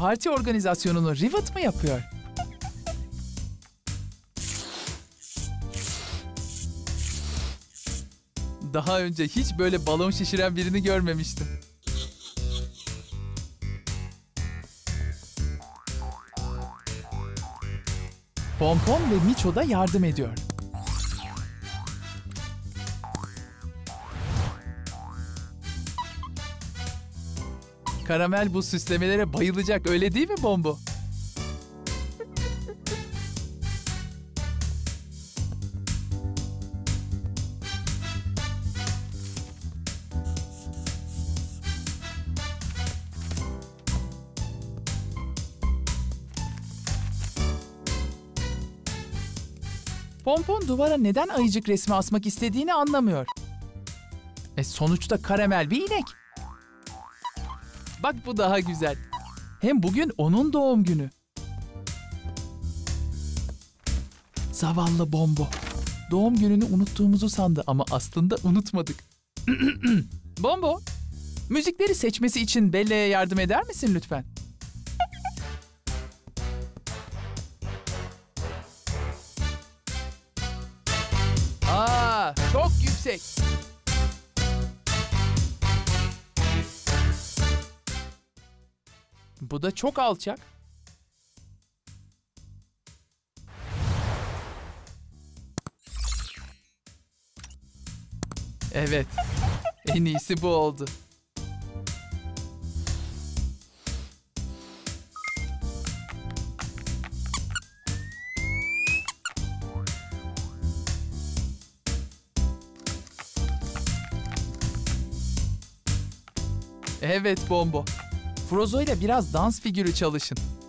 parti organizasyonunu Rivet mı yapıyor? Daha önce hiç böyle balon şişiren birini görmemiştim. Pompon ve Miço da yardım ediyor. Karamel bu süslemelere bayılacak, öyle değil mi Bombo? Pompon duvara neden ayıcık resmi asmak istediğini anlamıyor. Sonuçta karamel bir inek. Bak bu daha güzel. Hem bugün onun doğum günü. Zavallı Bombo. Doğum gününü unuttuğumuzu sandı ama aslında unutmadık. Bombo, müzikleri seçmesi için Bella'ya yardım eder misin lütfen? Çok yüksek. Bu da çok alçak. Evet, en iyisi bu oldu. Evet Bombo. Frozo ile biraz dans figürü çalışın.